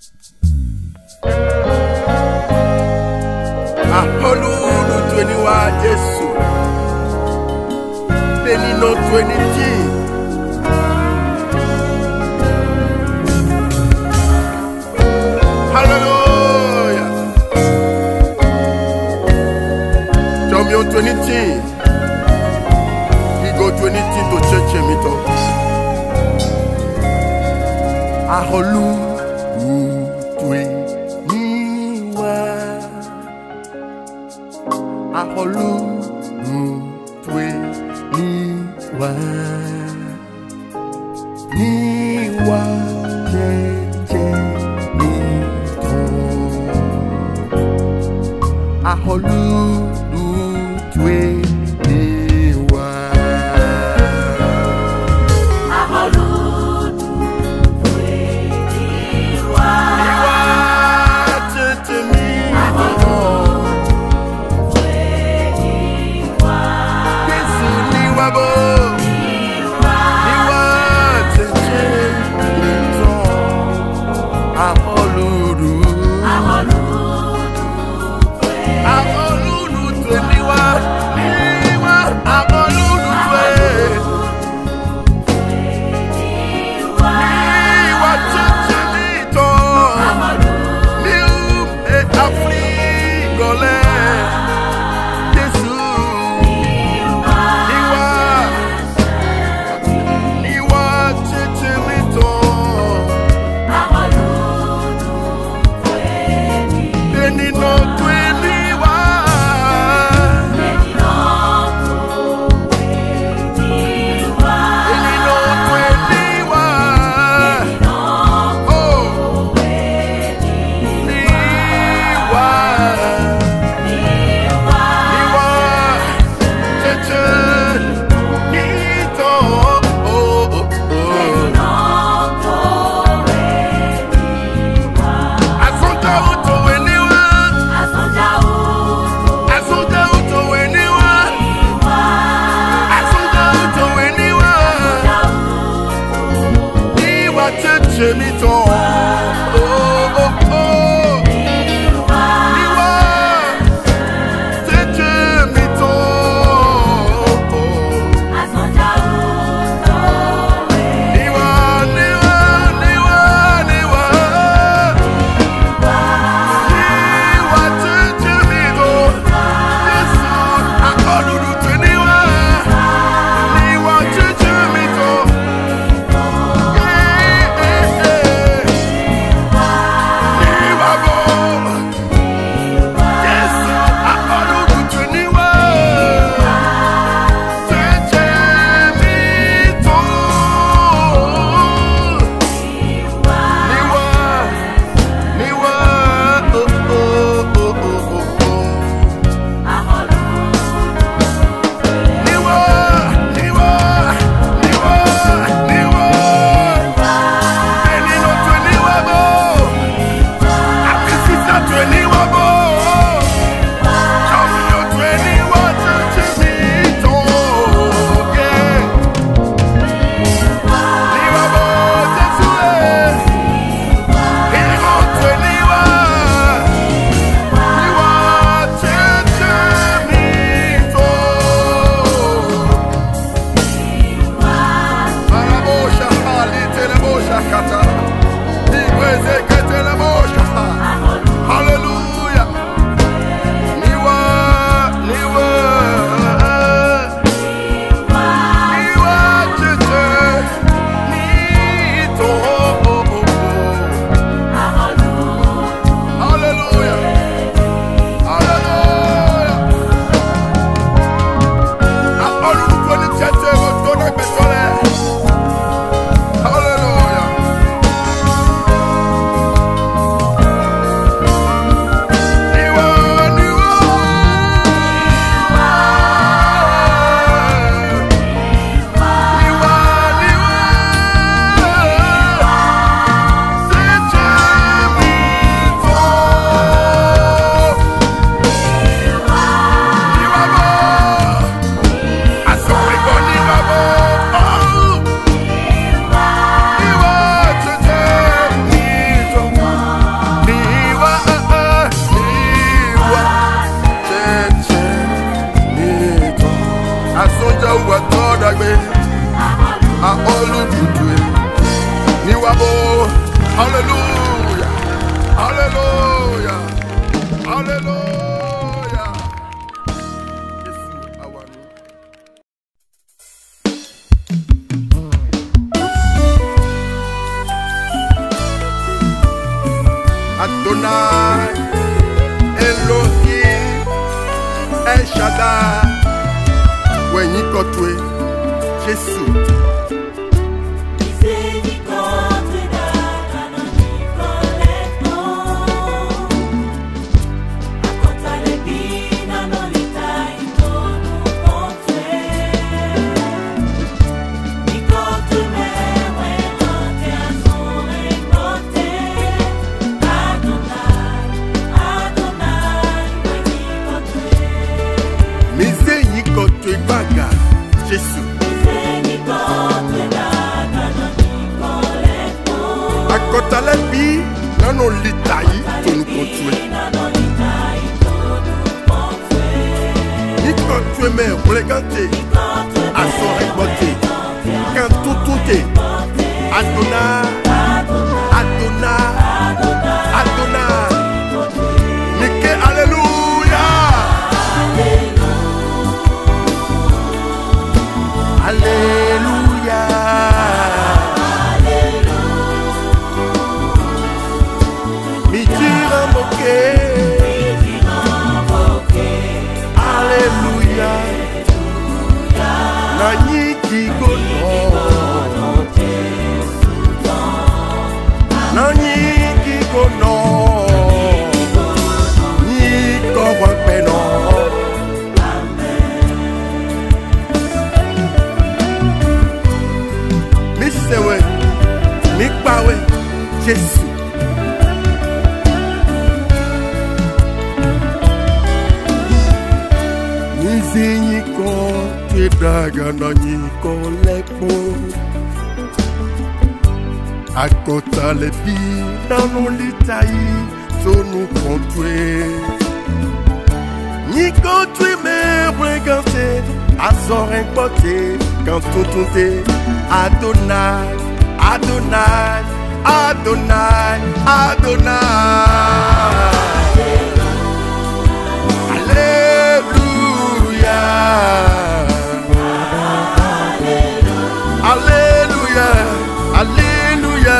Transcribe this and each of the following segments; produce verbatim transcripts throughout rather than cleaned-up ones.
Aholu twenty one Jesu. Benino twenty. Hallelujah. Jomion twenty. He go twenty to church him it up. Aholu twenty one. Aholu twenty one. Ni wa cheche ni to. Aholu twenty one. Aholu twenty one. Ni wa cheche ni to. Yesu ni wa bo. Alléluia. Alléluia. Alléluia. Jésus, awanu. Adonai, Elohim, El Shaddai, Wenyi Kotwe, Jésus. Jésus. Akotalebi nano litayi tonu kontwe. Nikontwe me blegante asore bote kan tutunte Adona Adona Adona Nike alléluia. Alléluia. Mi tira moqué. Alléluia. Nani kigono. Nani kigono. Ni kowapeno. Sewe, mi pawe, Jésus. Nizi niko tidaga na niko lepo. Akota lebi na nolitayi tonu kontwe. Niko tui me bregante azore pote quand tout est Adonai, Adonai, Adonai, Adonai. Alléluia. Alléluia. Alléluia.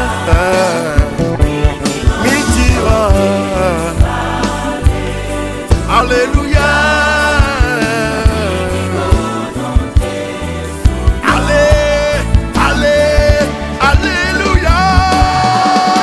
Mitira. Alléluia. Alléluia.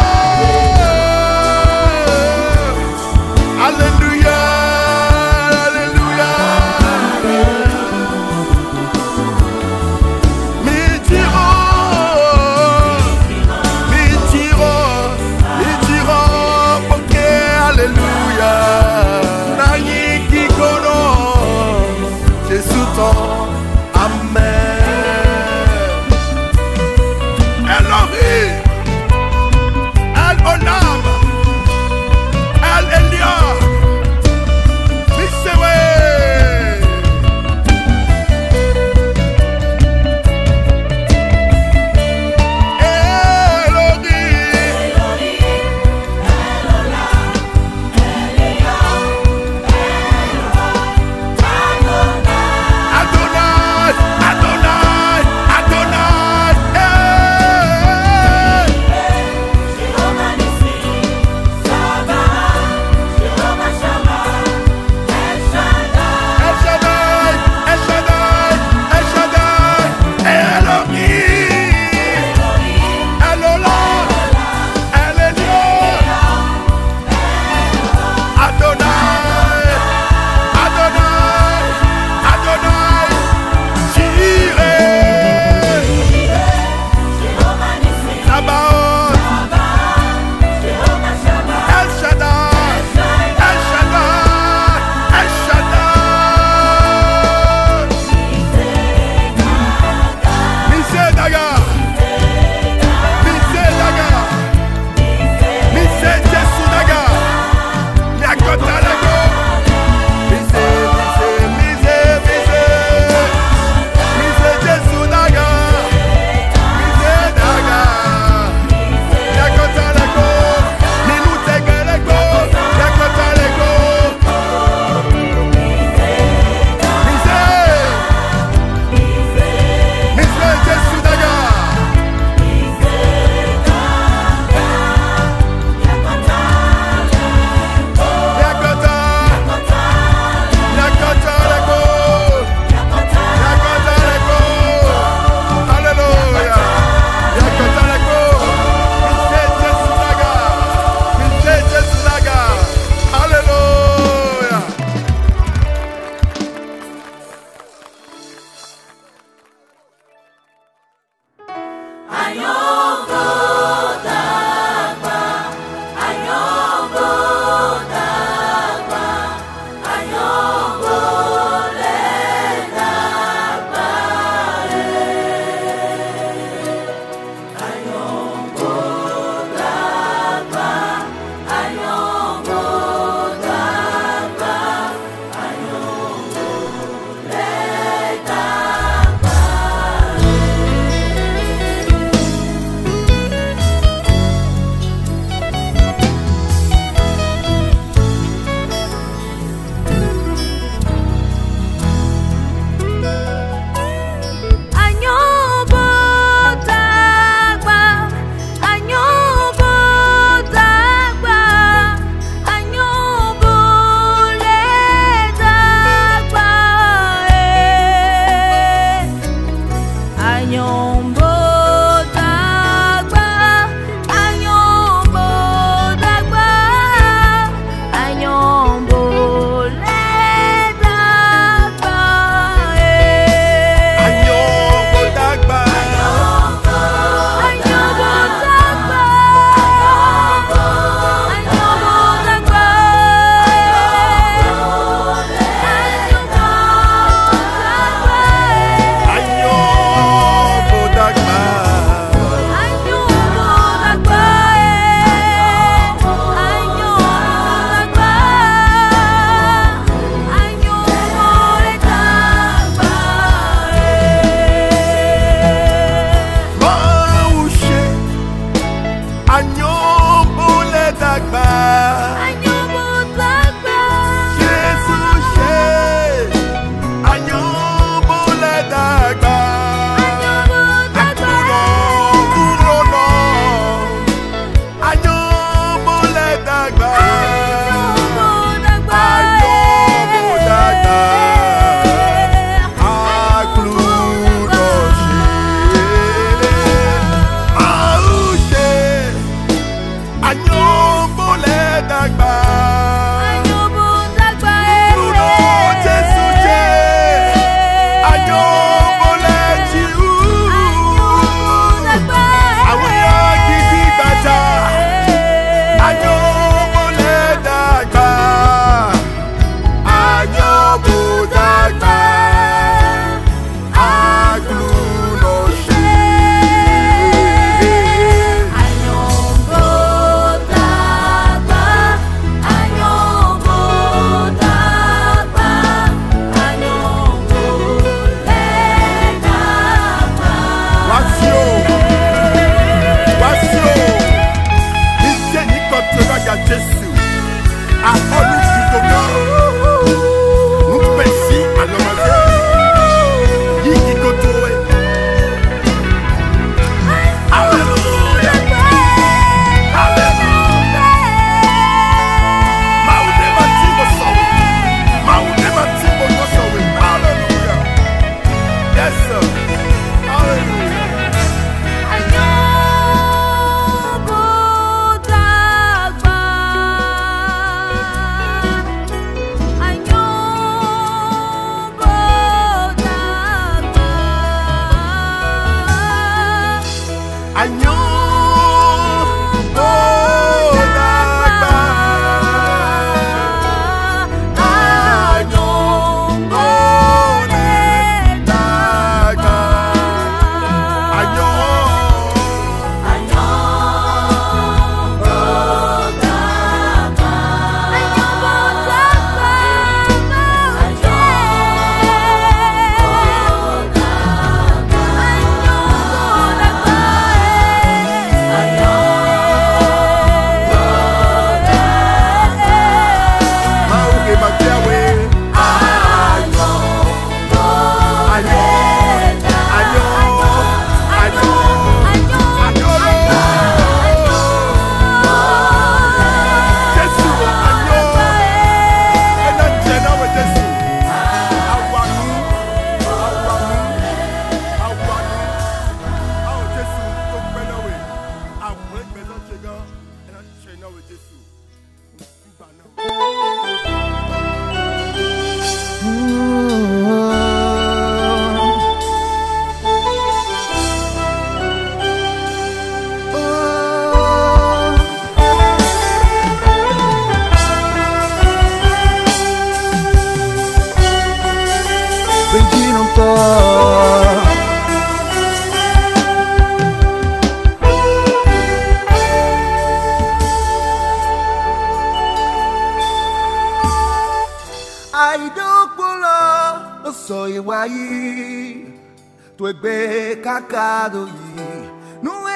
Tuegbe kakado yi nuwe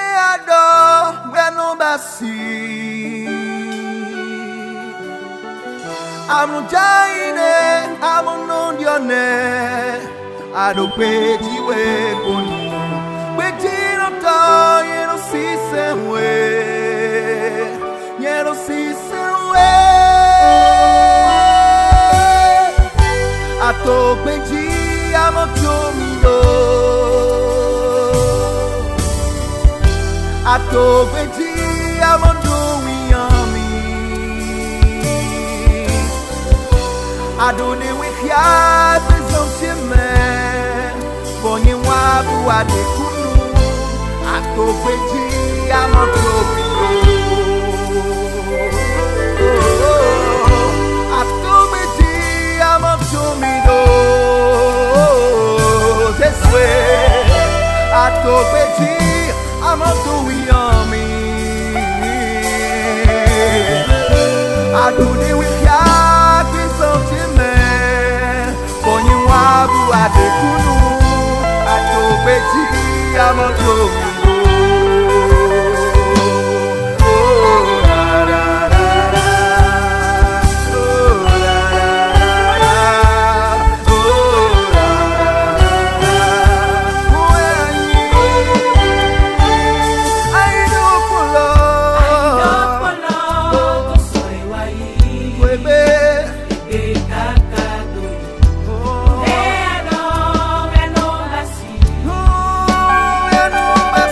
ado wenu basi amujaine amunondione adokpe tiwe koni betino to yeno sisemwe yeno sisemwe atokpe ti amotomio atokweji amondowiami adone wihia bezontieme bonye wabu adekunu atokweji amondomio atokweji amondomio teswe atokweji amondowiami adone wihia bezontieme bonye wabu adekunu atokweji amondomio. No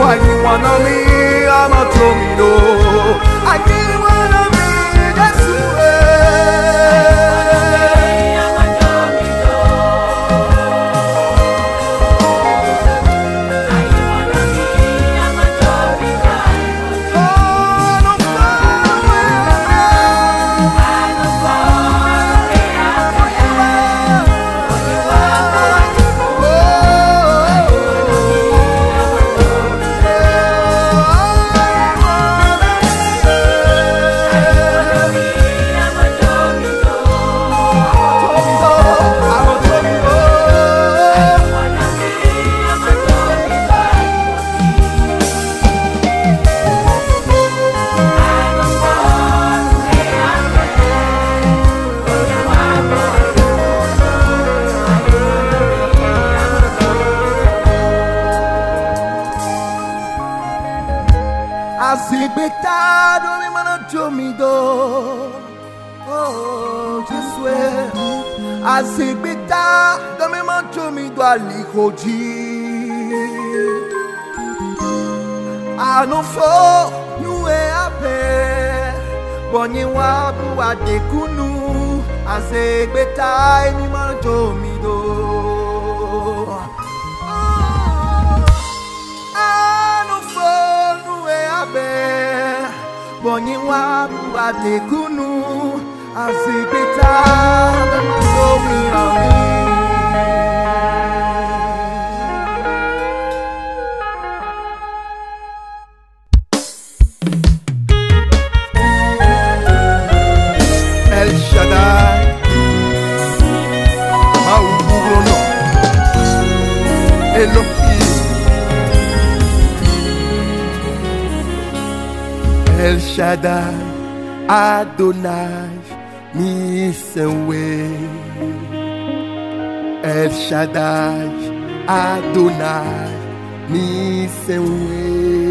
anyone on me, I'm a domino. Anyone on me, that's who Azigbetado mi mana jomido, oh Jesus. Azigbetado mi mana jomido alikoji. Anofo nuwe ape, bonyi wabu adekunu. Azigbetado mi mana jomido. Bonyi wabu adekunu Azigbeta Omi ami El Shaddai Mauburono Elohim El Shaddai, Adonai, Nisenwe. El Shaddai, Adonai, Nisenwe.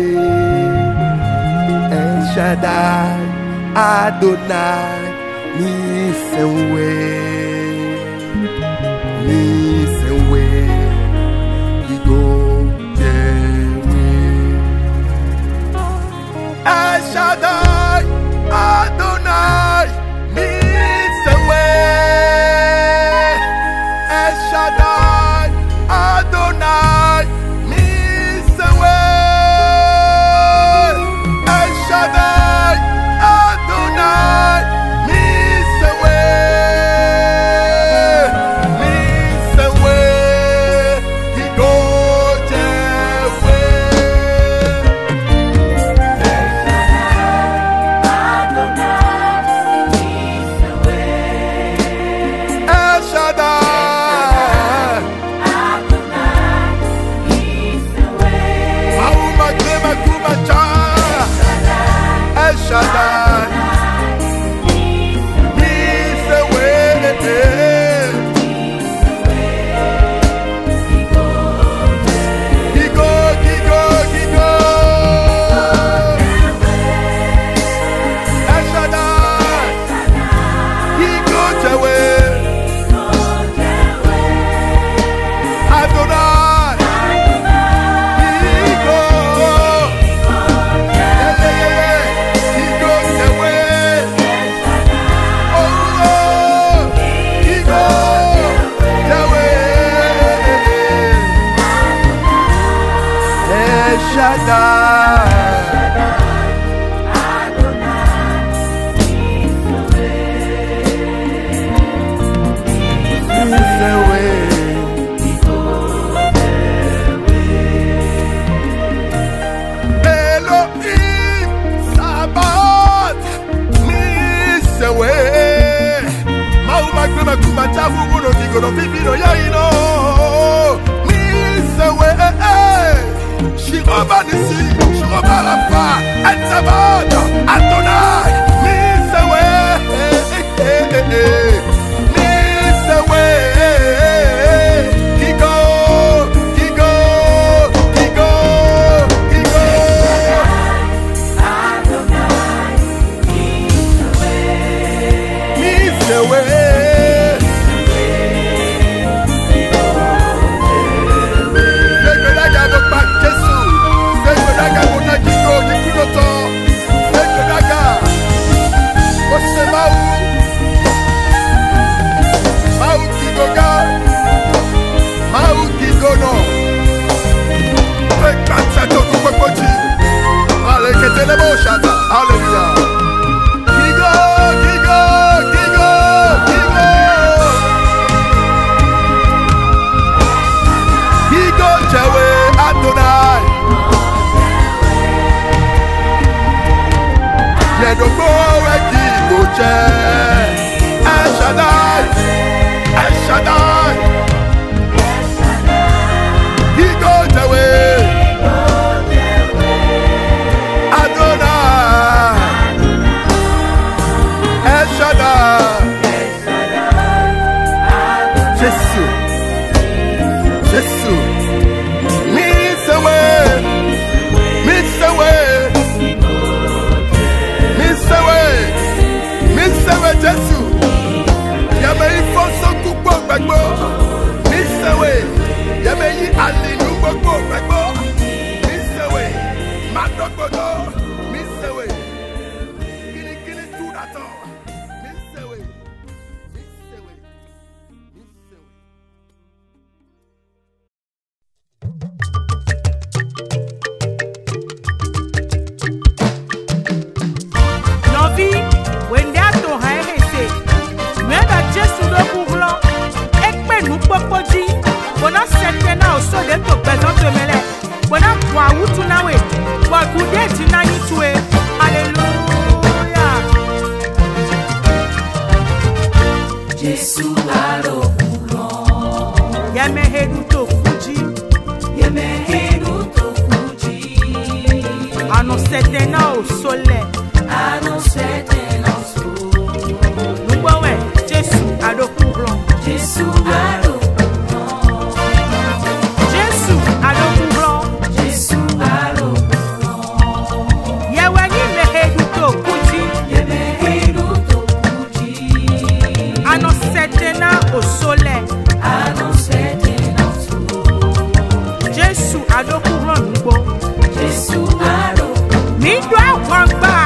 El Shaddai, Adonai, Nisenwe. Nisenwe. Igo Jewe. El Shaddai, Adonai, Nisenwe. El Shaddai, Adonai, Nisenwe. El Shaddai, Adonai, Nisenwe. Nisenwe, Igo Jewe. Shaddai, Nisenwe, Gigo, Gigo, Gigo, El Shaddai, Gigo Jewe, Adonai, Gigo. Shaddai, Nisenwe, Elohim, Sabaoth, Nisenwe. Mauma kuma kuma chafu kuno kikono pipino yaino. Nisenwe. Shirova Nisi, Shirova Rafa, Etzavod, Adonai, Nisenwe, Nisenwe, Gigo, Gigo, Gigo, Gigo. Adonai, Nisenwe, Nisenwe, au soleil. Annoncez-te notre Nous ouais, Jésus a le courant. Jésus a le Jésus a le courant. Jésus a le Yawani meheduto kuti. Yemehiduto kuti. Annoncez-te au soleil. Annoncez-te notre Jésus a le courant. Jésus a le Mi doit wamba.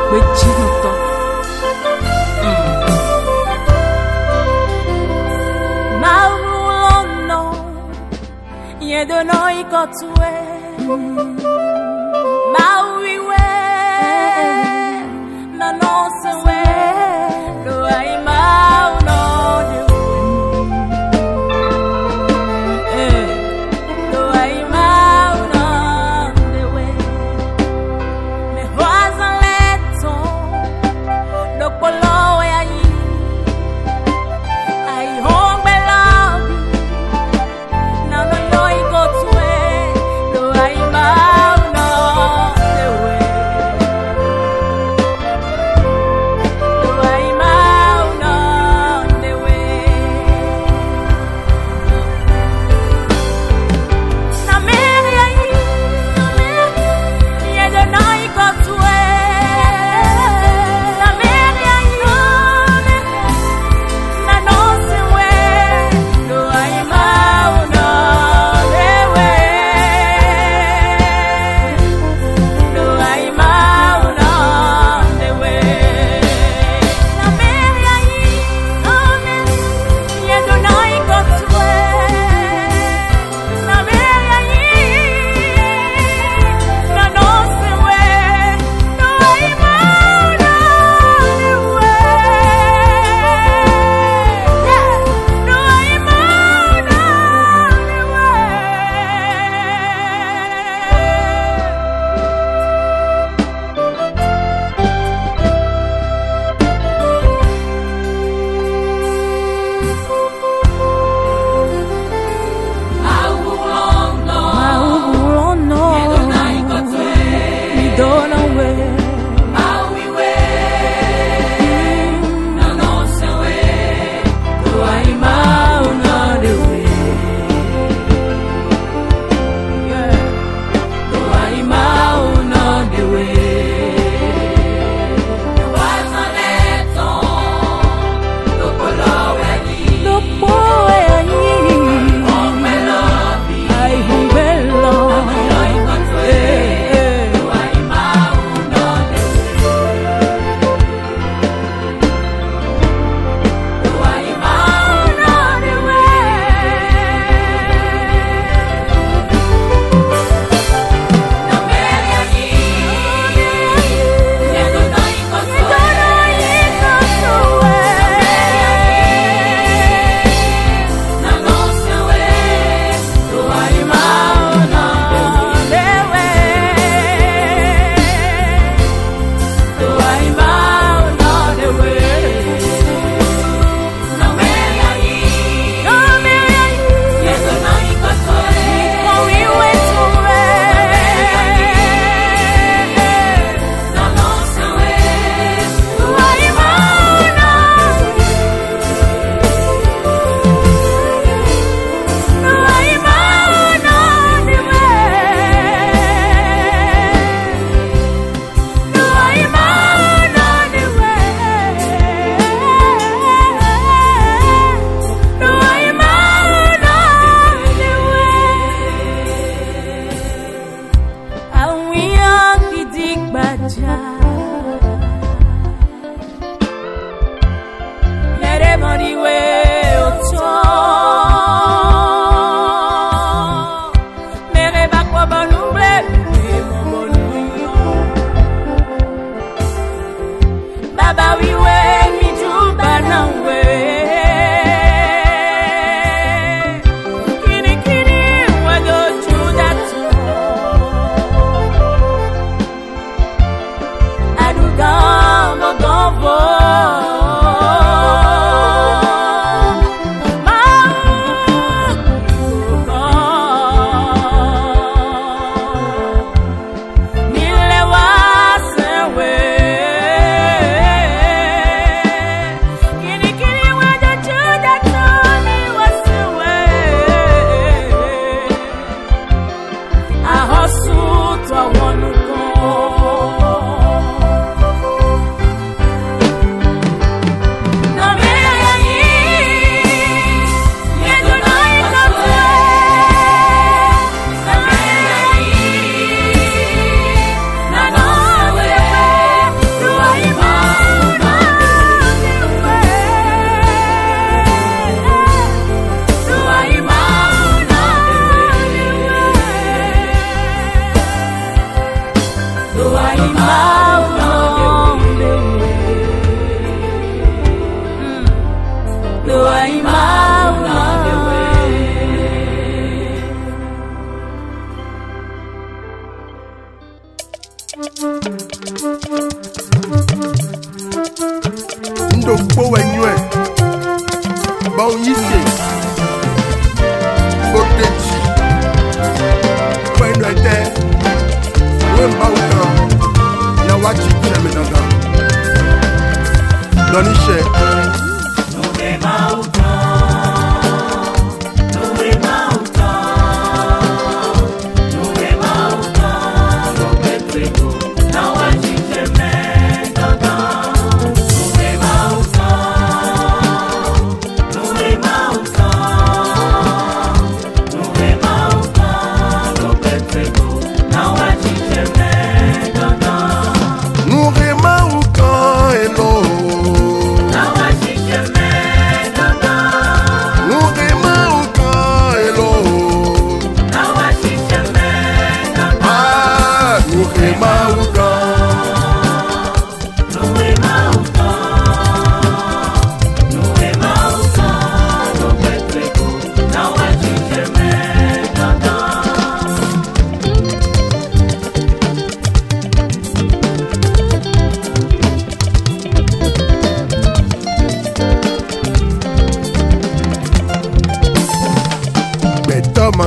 Bejinoto. Maulono, yedono ikotue. Mauiwe, nanosewe, do I mauno de. Eh, do I mauno de we. Me hoaza leto, do polo ya yi. I home below, now no no ikotue, do I mauno de we.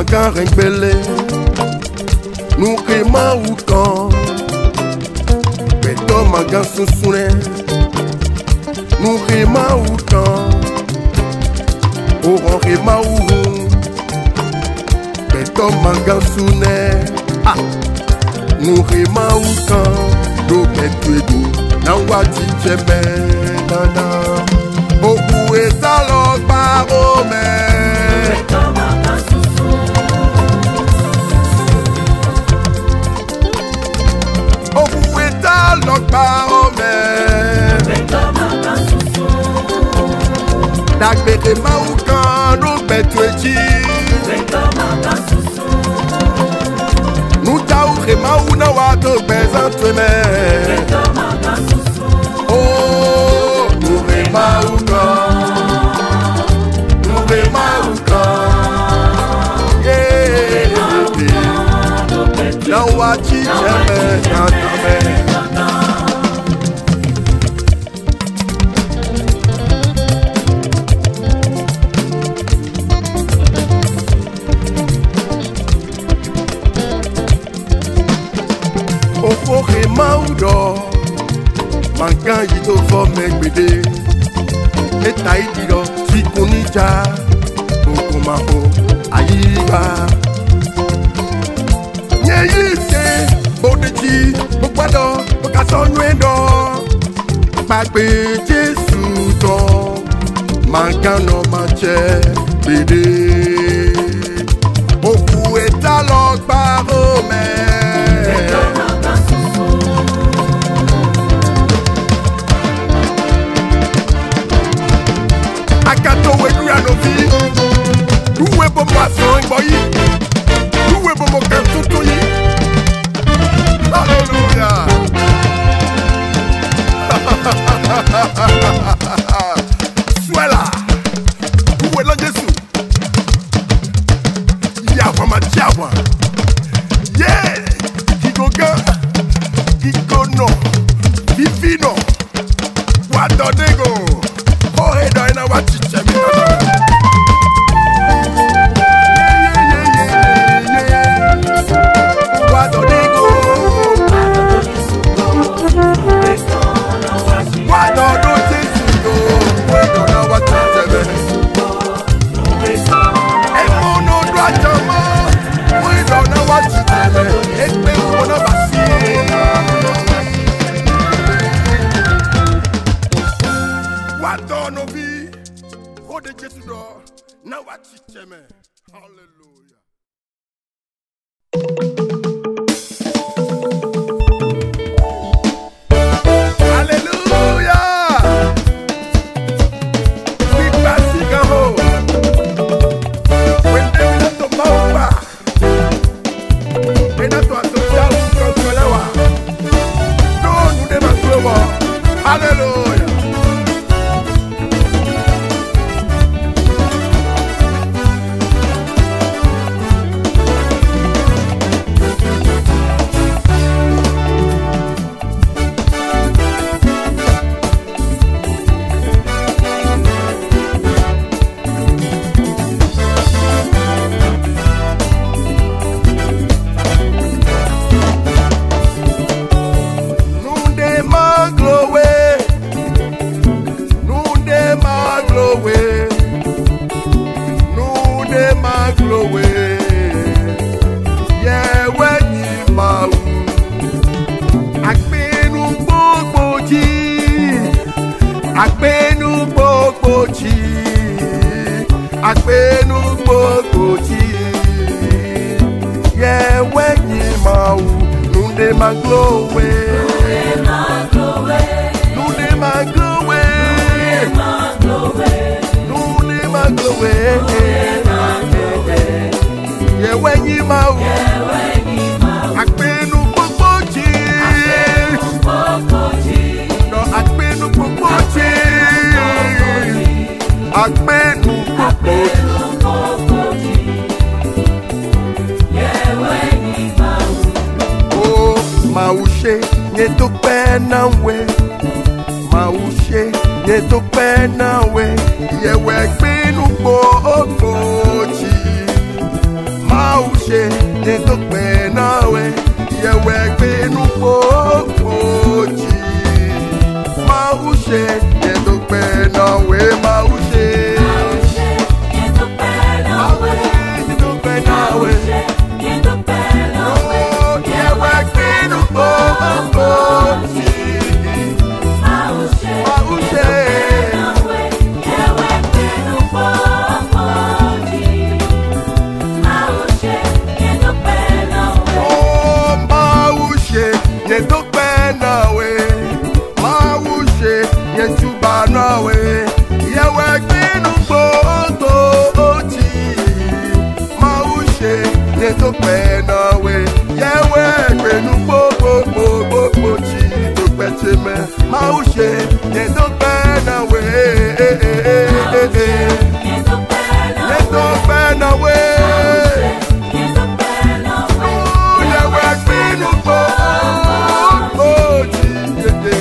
magan rengbele nous rema ou quand beto magan susune nous rema ou quand oron rema ou beto magan sune ah nous rema ou quand do beto do na wati cheme nana oku etalo parome Lok parome Dak bete ma ou kan nou betwe chi Nou ta ou rema ou na wato bezan tweme Oh, nou rema ou kan Nou rema ou kan Yeah, na wati cheme kantame Ofore maudo Mangan yito for megbede Eta idiro sikunija Okomaho ayiba Nye yise Bodeji Bokwado Bokasonwendo Pagbe Jesu do Mangan no manche Bede Oku eta log parome Akato we du anovi Uwe bo mason boyi Uwe bo mo kan tutu yi Hallelujah Swela Uwe la Jesu Yawa ma jawa Yeah Kigoga Kigono Vivino Wadodego Ohe doina wachiche mi Wadodego Wadodo Jesugo Wedona wachiche mi Emono dwajama Wedona wachiche mi Ekpe uwona basi Wadono vi Ode Jesu do Na wachiche mi Hallelujah Agbenu gbogbo ji Agbenu gbogbo ji Yeah, when you mau Nunde maglowe Nunde maglowe Nunde maglowe Yeah, when you mau Agbenu gbogbo ji No, agbenu gbogbo ji Agbenu gbogbo ji Oh, Maushe, nye to pe na we Maushe, nye to pe na we Ye we gbenu gbogbo ji pẹ́ náà wé yẹ́wẹ́ pẹ̀lú gbogbo gbogbo tí tó pẹ́ ṣe mẹ́ máa ń ṣe yẹn tó pẹ́ náà wé yẹn tó pẹ́ náà wé yẹ́wẹ́ pẹ̀lú gbogbo tí yẹn.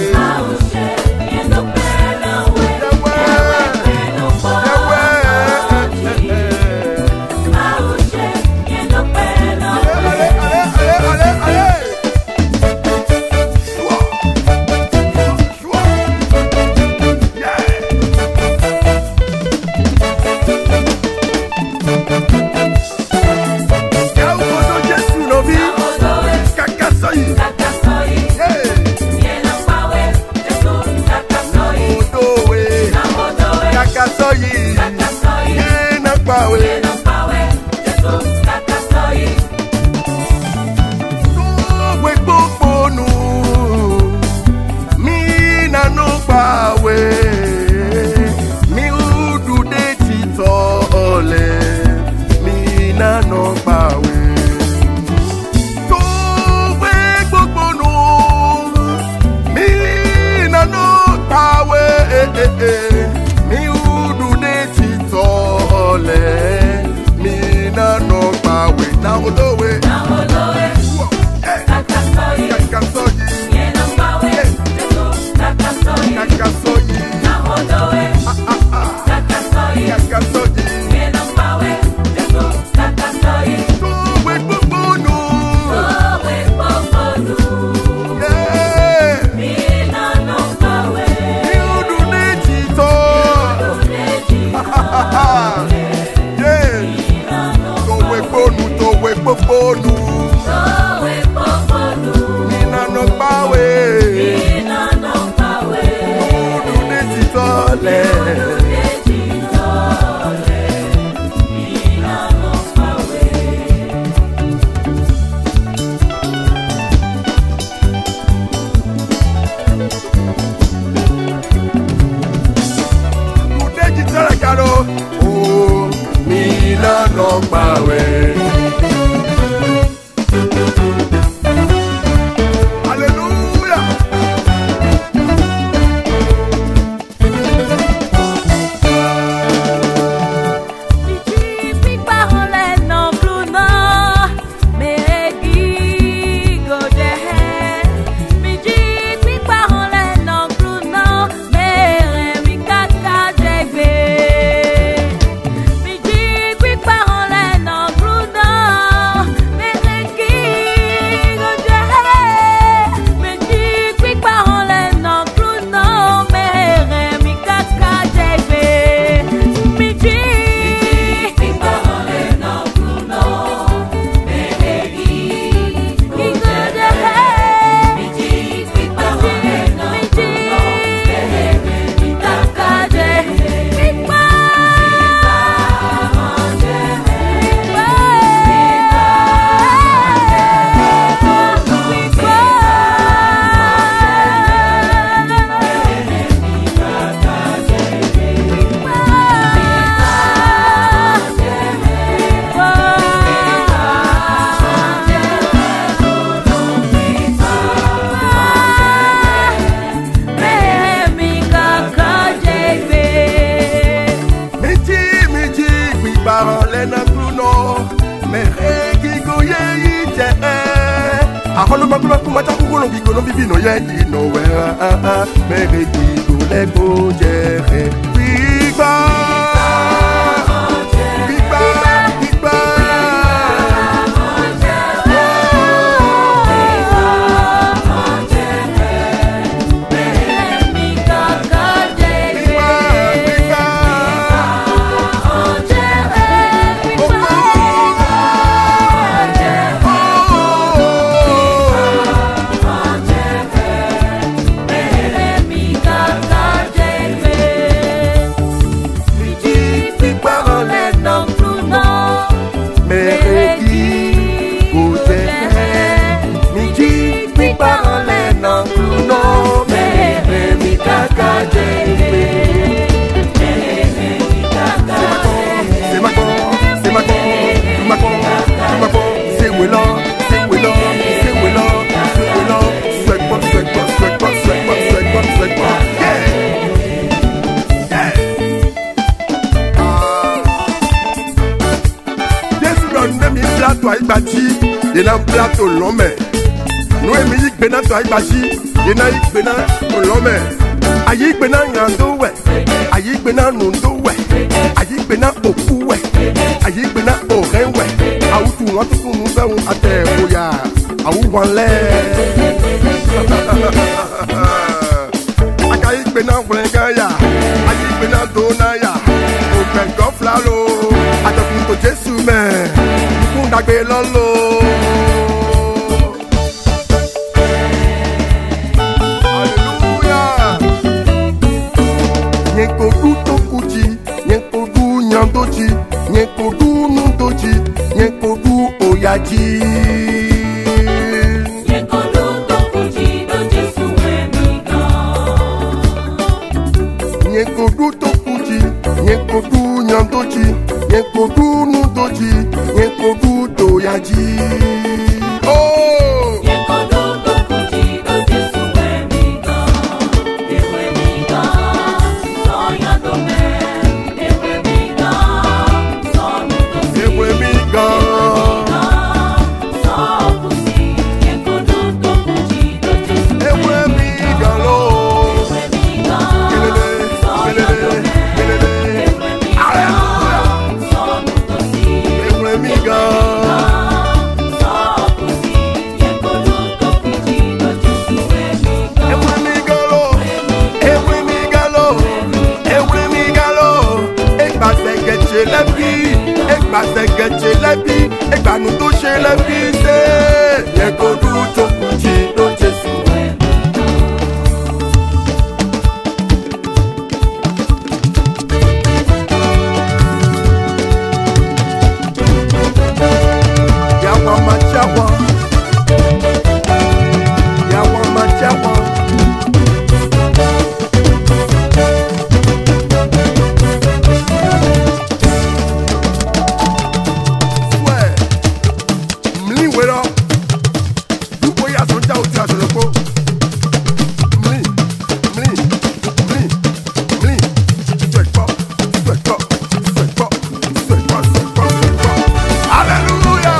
to aigbaji yena bla to lɔmɛ nu emi yi gbena to aigbaji yena yi gbena to lɔmɛ ayi gbena nyando wɛ ayi gbena nundo wɛ ayi gbena oku wɛ ayi gbena orɛn wɛ awu tu ŋɔ tutu nu fɛn atɛ boya awu wɔn lɛ akayi gbena wlɛnga ya ayi gbena dona ya ògbɛngɔ fila lo atɔkùn tó Jésù mɛ ikú dàgbé lɔlo. Nyekodu tokuji, nyekodu nyandoji, nyekodu nundoji, nyekodu oyaji. Nyekodu tokuji do Jésù ẹ̀mí gan. Nyekodu tokuji, nyekodu nyandoji, nyekodu nundoji, nyekodu toyaji. Oh! Nyekodu tokuji do Jésù ẹ̀mí gan. Ewe mi gan. Ewe mi gan. Ewe mi gan lo. Kelele, kelele, kelele. Hallelujah. Ewe mi gan. Ewe mi gan lo. Ewe mi gan lo. Ewe mi gan lo. Egba sẹ̀gẹ̀tsẹ̀ lẹ́bi. Egba sẹ̀gẹ̀tsẹ̀ lẹ́bi. Egba nu tó ṣe lẹ́bi ṣe. Nyekodu tokuji do Jésù. Yawa ma jawa. Yawa ma jawa. Swear. Mli wero. Dubo ya sonja oti asoloko. Mli. Mli. Mli. Mli. Swekpo. Swekpo. Swekpo. Swekpo. Swekpo. Swekpo. Hallelujah.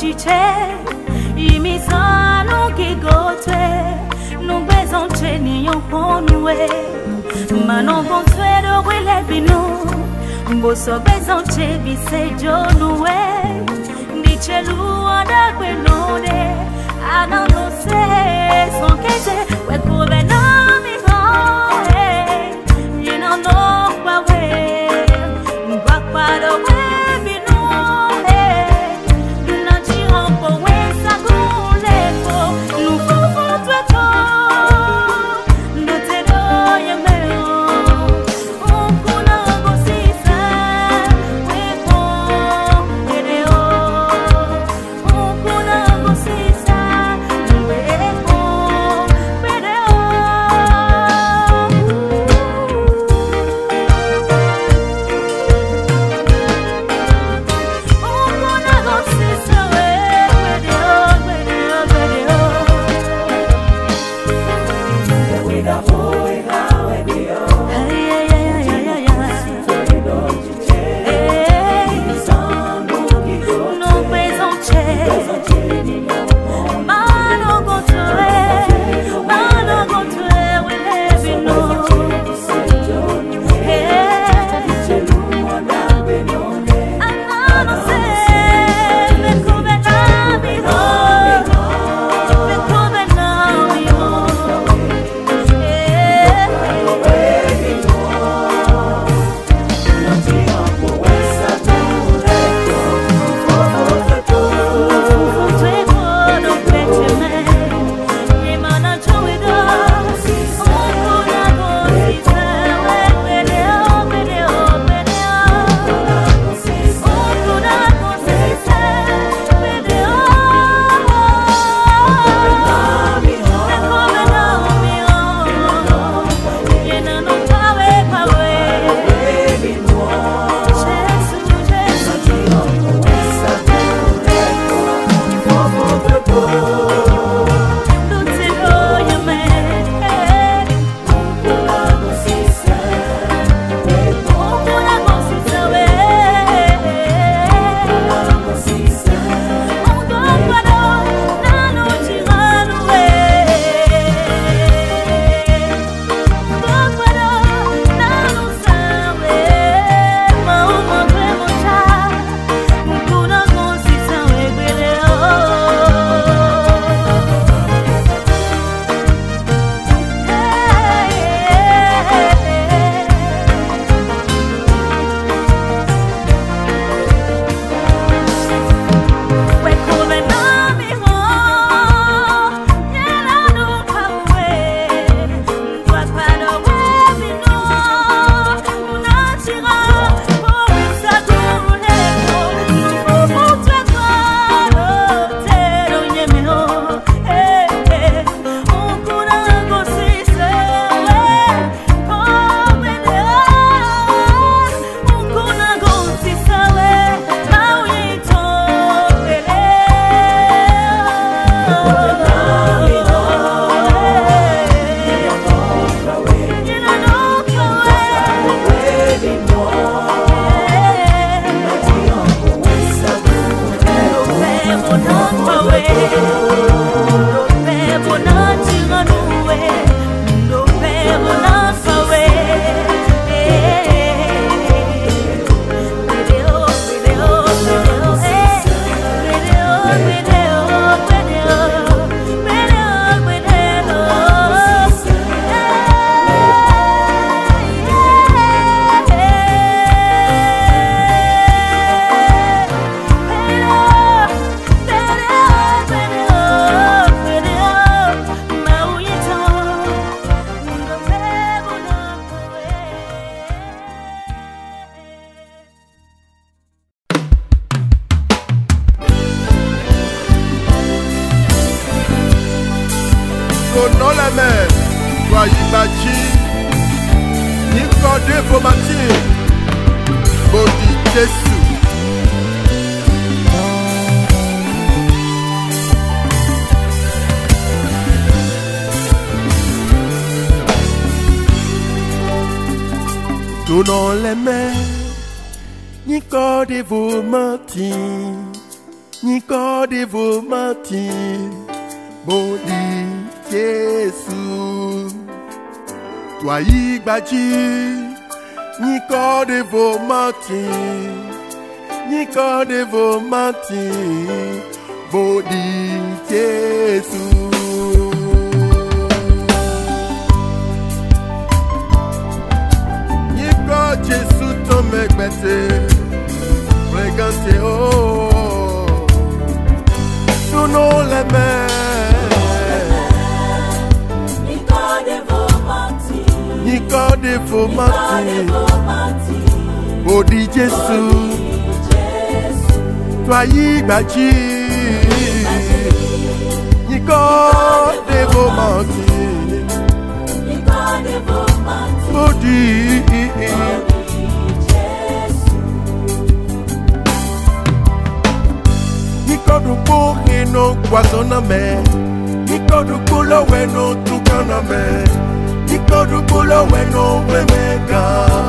dice, i mi sono che gote, non beson c'è ni un po' nuove, ma non consuelo quelle binu, boso beson c'è vi sei giornue, dice lui da quell'ode, ah non lo sai, son che c'è, quel come non mi vuole, you don't know what way, guappa do non la mer, toi y bâti, ni cordé vos matins, maudit Jésus. Tout dans les mers, ni cordé vos matins, Nicodemo menti, bon dit Jésus. Toi y bâti, Nicodemo menti, Nicodemo menti, bon dit Jésus. Nico Jésus tombe bête, fréquenté oh. Sous nos les mains, Nicodemo menti, Nicodemo menti, Nicodemo menti, Bodi Jésus, toi y bâti, Nicodemo menti, Nicodemo menti, Bodi, Nicodemo qui no poisson na mer, Nicodemo lo we no tucan na mer, Nicodemo lo we no we mega.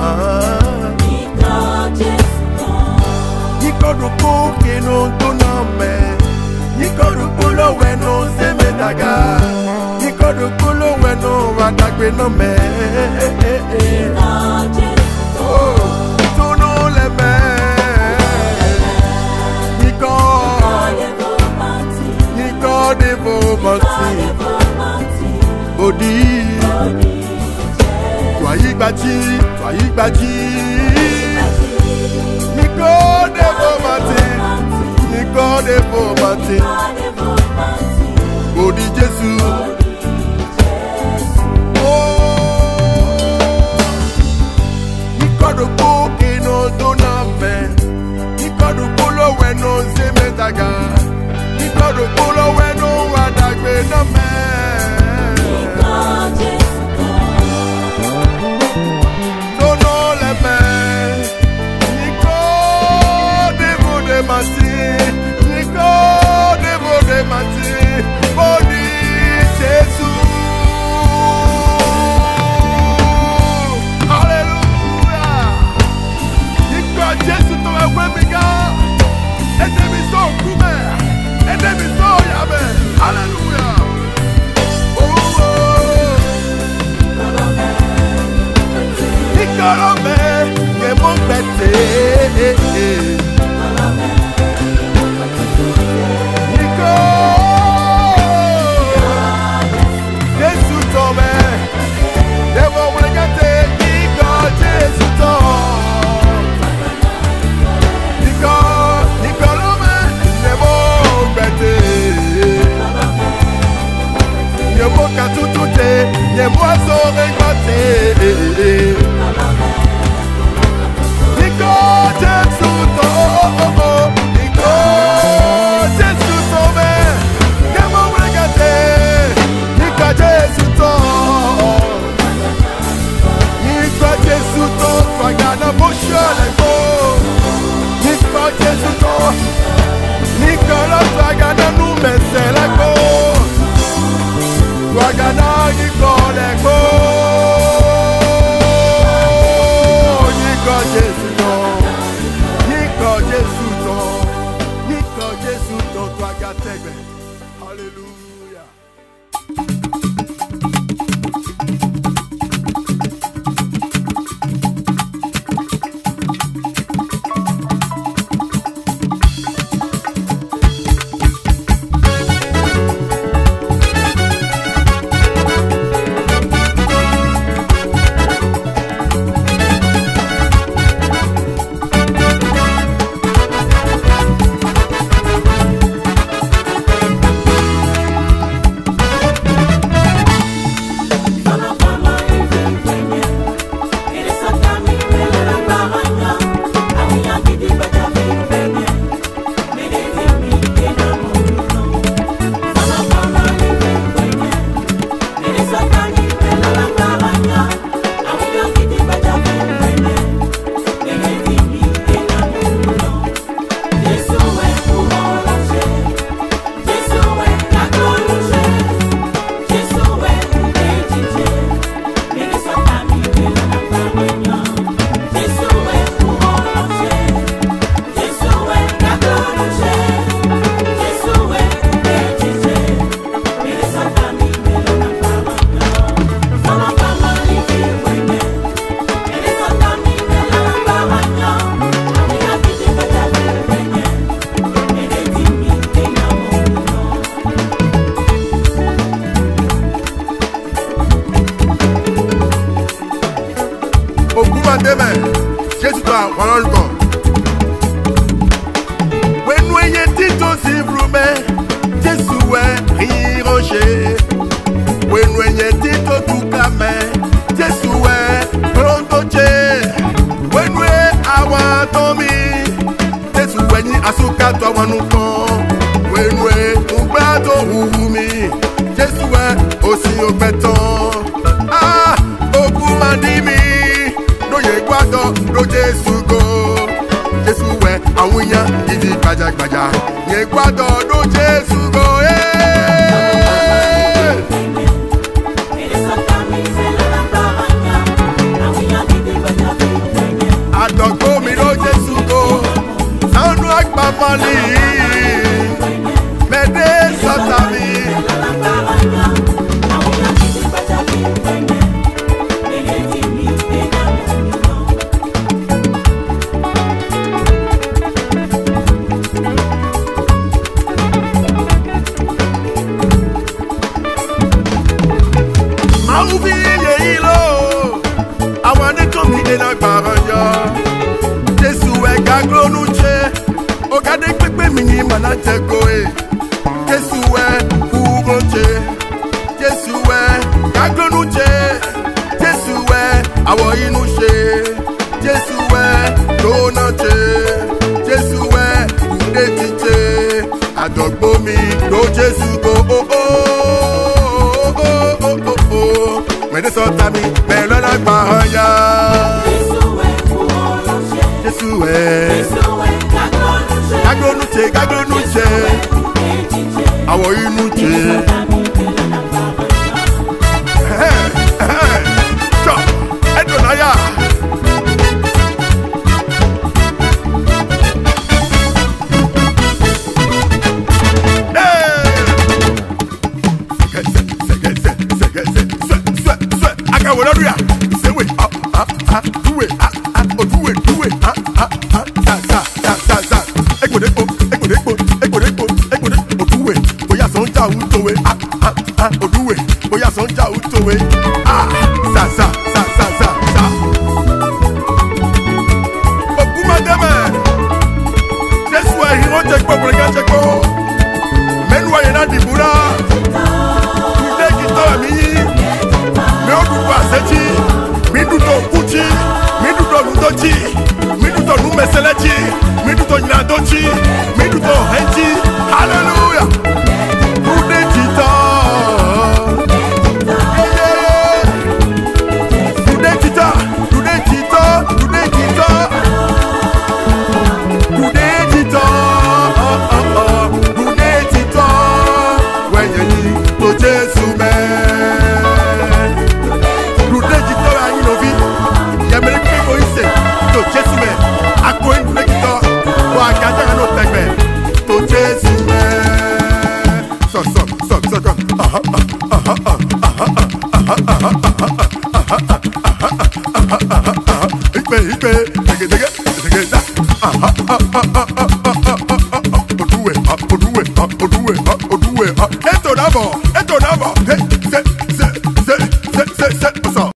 Nicodemo qui no tona mer, Nicodemo lo we no se medaga, Nicodemo lo we no watagbe na mer. Oh, tono le mer, Nicodemo, Nicodemo menti, Bodi, toi y bâti, toi y bâti, Nicodemo menti, Nicodemo menti, Bodi Jésus. Nicodemo qui no dona me, Nicodemo lo we no se metaga, Nicodemo lo we no wadagbe na me. Dono le me, Nicodemo de menti, Nicodemo de menti, Bodi Jésus. Jésus to a wemiga, enemy so kume, enemy so yabe, hallelujah. Oh, oh. Nicolome, que mon bête. Nico, Jésus tombe, devo regate, Nico, Jésus tombe. Yemo katutute, yemo azore gbate. Nico Jésus to, Nico Jésus to me, yemo regate. Nico Jésus to, Nico Jésus to, twagana boshole go. Nico Jésus to, Nico la twagana nu mesele go. Wagana Nicodemo. demain. Jésus doit avoir un corps. When we get it aussi vroumé, Jésus est riroché. When we get it tout camé, Jésus est prontoché. When we avoir Tommy, Jésus est ni asuka toi wanukon. When we ubato umi, Jésus est aussi au béton. Ah, au boumandimi, no ye guado, no Jésus go. Jésus est awunya, idi gbaja gbaja. Ye guado, no Jésus go. Adogbo mi no Jésus go. Sanu agba mali, mede satami. Jésus est gaglonouché, ogade pepe mini manate goe. Jésus est couronché, Jésus est gaglonouché, Jésus est awoinouché, Jésus est donaché, Jésus est koudetité. Adogbo mi do Jésus go oh oh oh oh oh oh oh. Mais de sotami, mais le la paraya. Jésus est gaglonouché, gaglonouché, awoinouché. Hey, hey, so, Edonaya. Oduwe, oya sonja utowe. Ah, sa sa sa sa sa sa. Okuma deme. Jésus est hiro tekpo brega tekpo. Menwa yena dibura. Tude kito mi. Me oduwa sechi. Mi duto kuchi. Mi duto nudochi. Mi duto numeselechi. Mi duto nyadochi. Mi duto henchi. Hallelujah. Tude kito. Eto nabo, eto nabo, hey, se, se, se, se, se, se,